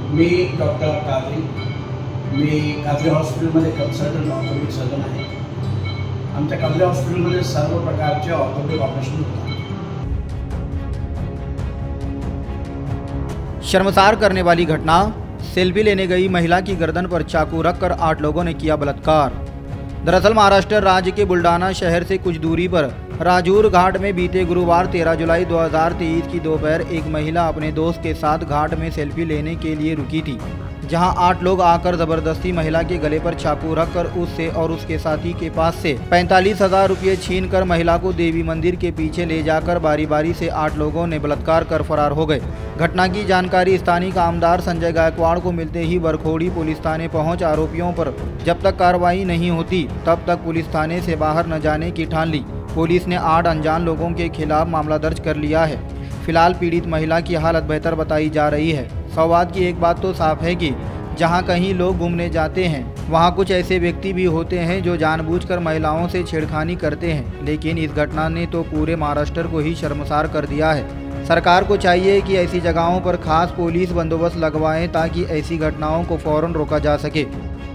मी doctor Kadri, मी कादरी हॉस्पिटलमध्ये consultant orthopaedic surgeon आहे। आमच्या कादरी हॉस्पिटलमध्ये सर्व प्रकारचे ऑर्थोपेडिक ऑपरेशन होतात। शर्मसार करने वाली घटना, सेल्फी लेने गई महिला की गर्दन पर चाकू रखकर 8 लोगों ने किया बलात्कार। दरअसल महाराष्ट्र राज्य के बुल्डाना शहर से कुछ दूरी पर राजूर घाट में बीते गुरुवार 13 जुलाई 2023 की दोपहर एक महिला अपने दोस्त के साथ घाट में सेल्फी लेने के लिए रुकी थी, जहां 8 लोग आकर जबरदस्ती महिला के गले पर चाकू रखकर उससे और उसके साथी के पास से 45,000 रुपये छीनकर महिला को देवी मंदिर के पीछे ले जाकर बारी बारी से 8 लोगों ने बलात्कार कर फरार हो गए। घटना की जानकारी स्थानीय आमदार संजय गायकवाड़ को मिलते ही बरखोड़ी पुलिस थाने पहुंच आरोपियों पर जब तक कार्रवाई नहीं होती तब तक पुलिस थाने से बाहर न जाने की ठान ली। पुलिस ने 8 अनजान लोगों के खिलाफ मामला दर्ज कर लिया है। फिलहाल पीड़ित महिला की हालत बेहतर बताई जा रही है। सौहार्द की एक बात तो साफ है कि जहां कहीं लोग घूमने जाते हैं वहां कुछ ऐसे व्यक्ति भी होते हैं जो जानबूझकर महिलाओं से छेड़खानी करते हैं, लेकिन इस घटना ने तो पूरे महाराष्ट्र को ही शर्मसार कर दिया है। सरकार को चाहिए कि ऐसी जगहों पर खास पुलिस बंदोबस्त लगवाएं ताकि ऐसी घटनाओं को फौरन रोका जा सके।